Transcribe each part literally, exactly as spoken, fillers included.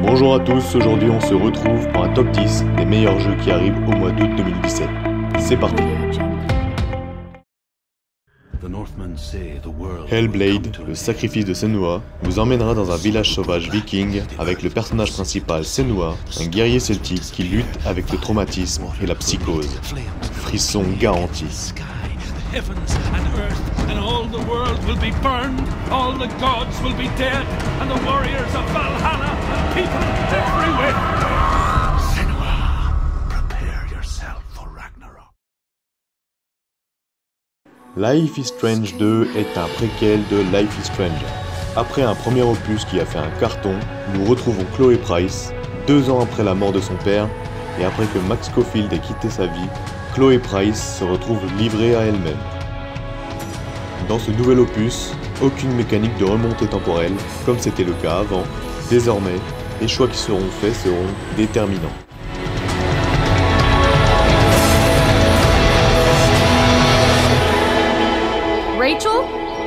Bonjour à tous, aujourd'hui on se retrouve pour un top dix des meilleurs jeux qui arrivent au mois d'août deux mille dix-sept. C'est parti. Hellblade, le sacrifice de Senua, vous emmènera dans un village sauvage viking avec le personnage principal Senua, un guerrier celtique qui lutte avec le traumatisme et la psychose. Frisson garanti. Heavens and earth, and all the world will be burned, all the gods will be dead, and the warriors of Valhalla, and people everywhere. Senua, prepare yourself for Ragnarok. Life is Strange deux est un préquel de Life is Strange. Après un premier opus qui a fait un carton, nous retrouvons Chloe Price, deux ans après la mort de son père, et après que Max Scofield ait quitté sa vie, Chloe Price se retrouve livrée à elle-même. Dans ce nouvel opus, aucune mécanique de remontée temporelle, comme c'était le cas avant. Désormais, les choix qui seront faits seront déterminants. Rachel?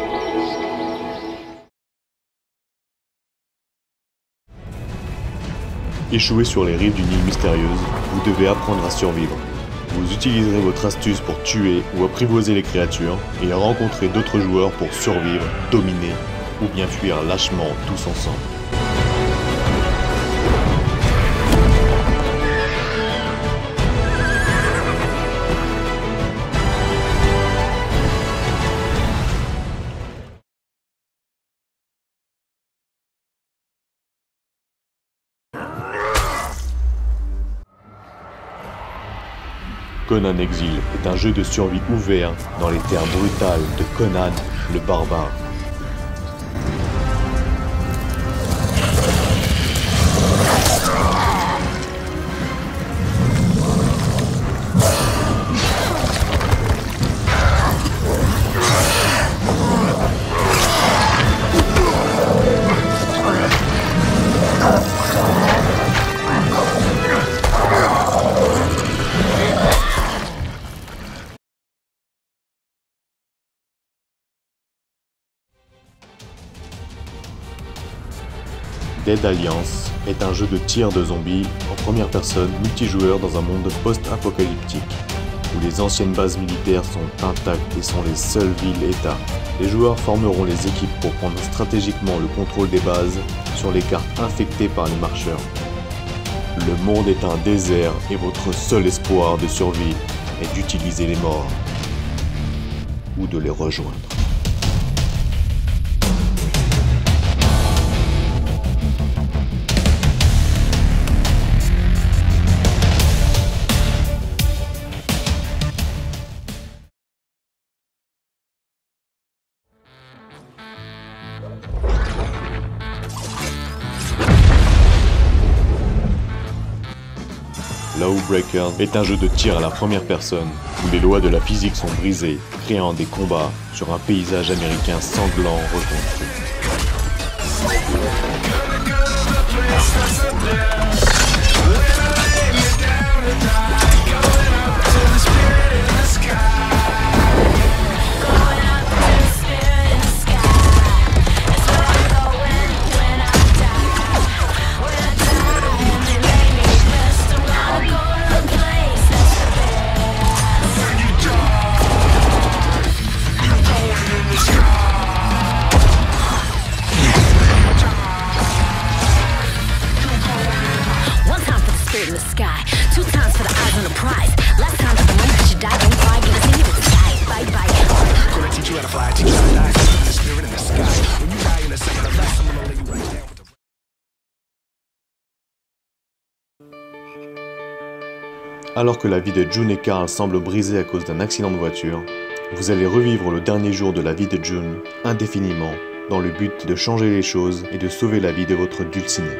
Échoué sur les rives d'une île mystérieuse, vous devez apprendre à survivre. Vous utiliserez votre astuce pour tuer ou apprivoiser les créatures et rencontrer d'autres joueurs pour survivre, dominer ou bien fuir lâchement tous ensemble. Conan Exil est un jeu de survie ouvert dans les terres brutales de Conan le barbare. Dead Alliance est un jeu de tir de zombies en première personne multijoueur dans un monde post-apocalyptique, où les anciennes bases militaires sont intactes et sont les seules villes-états. Les joueurs formeront les équipes pour prendre stratégiquement le contrôle des bases sur les cartes infectées par les marcheurs. Le monde est un désert et votre seul espoir de survie est d'utiliser les morts ou de les rejoindre. Lawbreakers est un jeu de tir à la première personne, où les lois de la physique sont brisées, créant des combats sur un paysage américain sanglant reconstruit. In the sky, two times for the eyes on the prize. Last time for the moment that you die, don't cry, get us in here with the sky. Bye bye. Gonna teach you how to fly, teach you how to die. The spirit in the sky. When you die in a second of less, I'm gonna lay you right down with the... Alors que la vie de June et Carl semble brisée à cause d'un accident de voiture, vous allez revivre le dernier jour de la vie de June indéfiniment, dans le but de changer les choses et de sauver la vie de votre dulcinée.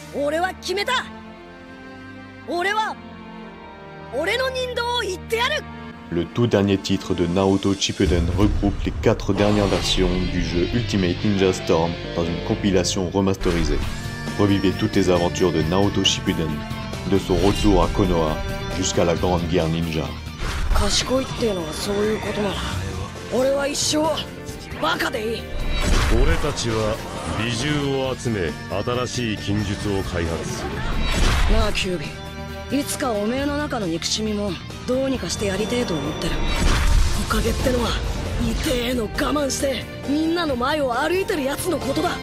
俺は決めた。俺は俺の人道を言ってやる。 Le tout dernier titre de Naruto Shippuden regroupe les quatre dernières versions du jeu Ultimate Ninja Storm dans une compilation remasterisée. Revivez toutes les aventures de Naruto Shippuden, de son retour à Konoha jusqu'à la Grande Guerre Ninja. 賢いっていうのはそういうことなら、俺は一生バカでいい。 俺たちは美獣を集め新しい禁術を開発する。 なあキュービー、いつかおめえの中の憎しみもどうにかしてやりてえと思ってる。おかげってのは痛えの我慢してみんなの前を歩いてるやつのことだ。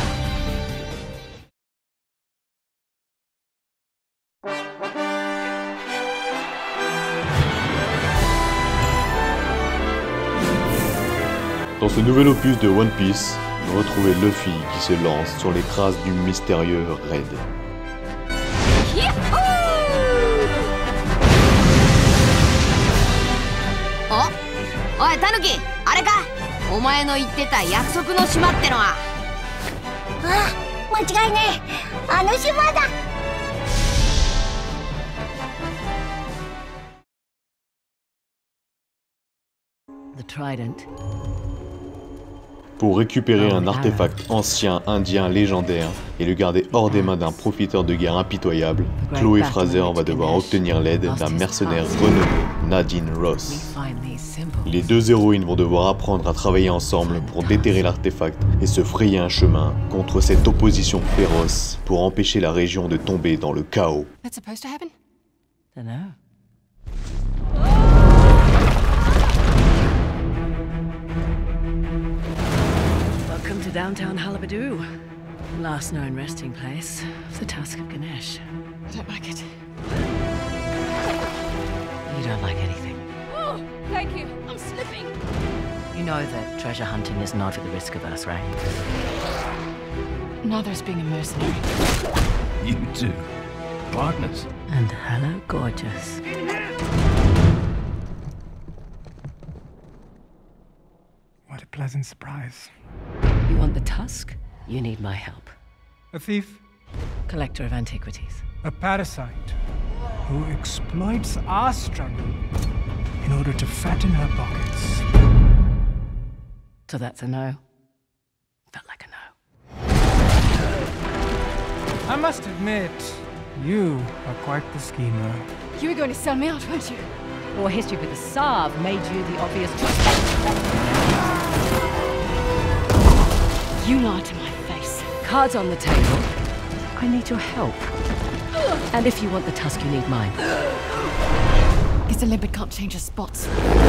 Dans ce nouvel opus de One Piece, retrouvez Luffy qui se lance sur les traces du mystérieux Red. Oh, oi Tanuki, あれか？お前の言ってた約束の島ってのは。 あ、間違いねえ。あの島だ。 The Trident. Pour récupérer un artefact ancien indien légendaire et le garder hors des mains d'un profiteur de guerre impitoyable, Chloé Fraser va devoir obtenir l'aide d'un mercenaire renommé, Nadine Ross. Les deux héroïnes vont devoir apprendre à travailler ensemble pour déterrer l'artefact et se frayer un chemin contre cette opposition féroce pour empêcher la région de tomber dans le chaos. That's supposed to happen? Dunno. Welcome to downtown Halabadu, last known resting place of the Tusk of Ganesh. I don't like it. You don't like anything. Oh, thank you. I'm slipping. You know that treasure hunting is not at the risk of us, right? Neither is being a mercenary. You two. Partners. And hello, gorgeous. What a pleasant surprise. You want the tusk? You need my help. A thief, Collector of antiquities. a parasite, who exploits our struggle in order to fatten her pockets. So that's a no. Felt like a no. I must admit, you are quite the schemer. You were going to sell me out, weren't you? Your history with the Sarv made you the obvious choice. You lied to my face. Cards on the table. I need your help. And if you want the tusk, you need mine. Guess a limpet can't change his spots.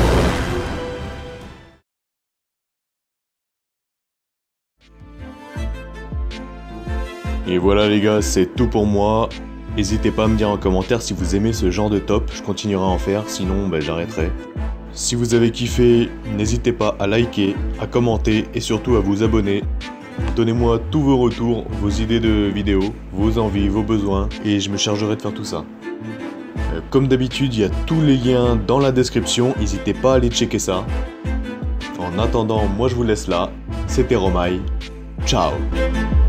Et voilà les gars, c'est tout pour moi. N'hésitez pas à me dire en commentaire si vous aimez ce genre de top, je continuerai à en faire, sinon bah, j'arrêterai. Si vous avez kiffé, n'hésitez pas à liker, à commenter et surtout à vous abonner. Donnez-moi tous vos retours, vos idées de vidéos, vos envies, vos besoins, et je me chargerai de faire tout ça. Euh, comme d'habitude, il y a tous les liens dans la description, n'hésitez pas à aller checker ça. En attendant, moi je vous laisse là, c'était Romaï, ciao.